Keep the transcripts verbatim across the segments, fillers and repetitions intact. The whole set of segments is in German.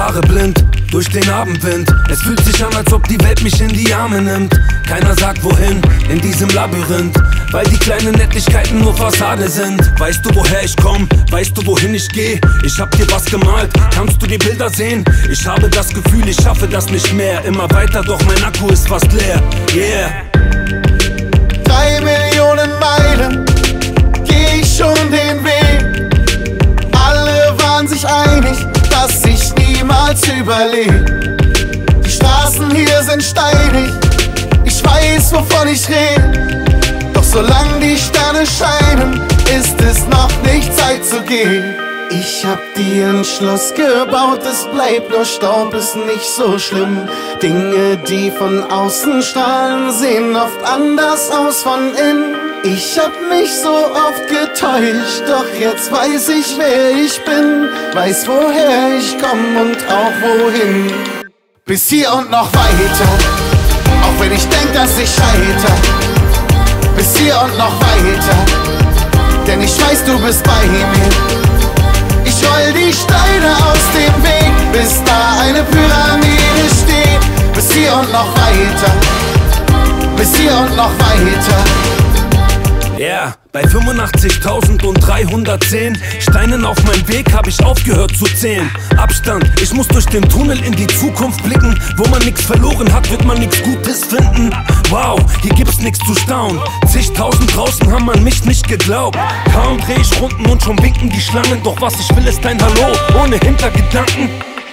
Haare blind durch den Abendwind. Es fühlt sich an, als ob die Welt mich in die Arme nimmt. Keiner sagt wohin in diesem Labyrinth, weil die kleinen Nettigkeiten nur Fassade sind. Weißt du, woher ich komm? Weißt du, wohin ich geh? Ich hab dir was gemalt, kannst du die Bilder sehen? Ich habe das Gefühl, ich schaffe das nicht mehr. Immer weiter, doch mein Akku ist fast leer. Yeah. Drei Millionen Meilen geh ich schon den Weg. Alle waren sich einig, dass ich niemals überlebe. Die Straßen hier sind steinig, ich weiß, wovon ich rede. Doch solange die Sterne scheinen, ist es noch nicht Zeit zu gehen. Ich hab dir ein Schloss gebaut, es bleibt nur Staub, ist nicht so schlimm. Dinge, die von außen strahlen, sehen oft anders aus von innen. Ich hab mich so oft getäuscht, doch jetzt weiß ich, wer ich bin. Weiß, woher ich komm und auch wohin. Bis hier und noch weiter, auch wenn ich denk, dass ich scheiter. Bis hier und noch weiter, denn ich weiß, du bist bei mir. Ich roll die Steine aus dem Weg, bis da eine Pyramide steht. Bis hier und noch weiter, bis hier und noch weiter. Ja, yeah. Bei fünfundachtzigtausenddreihundertzehn Steinen auf meinem Weg hab ich aufgehört zu zählen. Abstand, ich muss durch den Tunnel in die Zukunft blicken. Wo man nix verloren hat, wird man nix Gutes finden. Wow, hier gibt's nix zu staunen. Zigtausend draußen haben an mich nicht geglaubt. Kaum dreh ich Runden und schon winken die Schlangen. Doch was ich will ist ein Hallo, ohne Hintergedanken.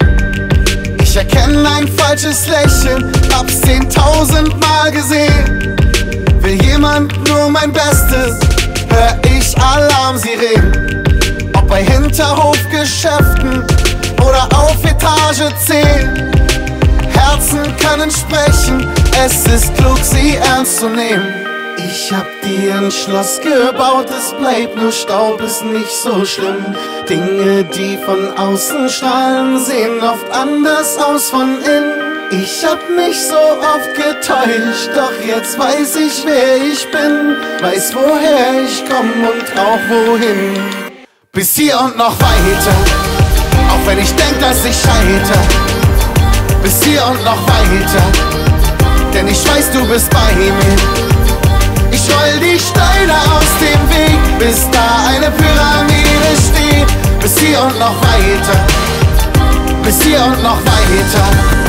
Ich erkenne ein falsches Lächeln, hab's zehntausendmal gesehen. Will jemand nur mein Bestes, hör ich Alarmsirenen. Ob bei Hinterhofgeschäften oder auf Etage zehn. Herzen können sprechen, es ist klug, sie ernst zu nehmen. Ich hab dir ein Schloss gebaut, es bleibt nur Staub, ist nicht so schlimm. Dinge, die von außen strahlen, sehen oft anders aus von innen. Ich hab mich so oft getäuscht, doch jetzt weiß ich, wer ich bin. Weiß, woher ich komm und auch wohin. Bis hier und noch weiter, auch wenn ich denk, dass ich scheiter. Bis hier und noch weiter, denn ich weiß, du bist bei mir. Ich roll die Steine aus dem Weg, bis da eine Pyramide steht. Bis hier und noch weiter, bis hier und noch weiter.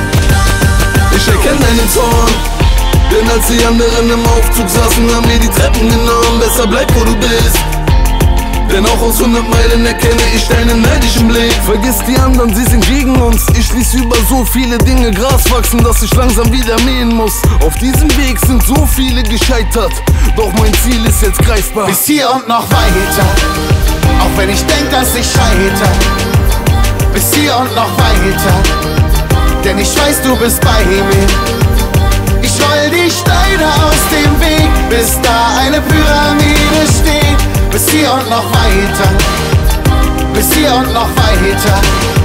Ich erkenne deinen Zorn, denn als die anderen im Aufzug saßen, haben wir die Treppen genommen. Besser bleib, wo du bist, denn auch aus hundert Meilen erkenne ich deinen neidischen Blick. Vergiss die anderen, sie sind gegen uns. Ich ließ über so viele Dinge Gras wachsen, dass ich langsam wieder mähen muss. Auf diesem Weg sind so viele gescheitert, doch mein Ziel ist jetzt greifbar. Bis hier und noch weiter, auch wenn ich denk, dass ich scheiter. Bis hier und noch weiter, denn ich weiß, du bist bei mir. Ich roll die Steine aus dem Weg, bis da eine Pyramide steht. Bis hier und noch weiter, bis hier und noch weiter.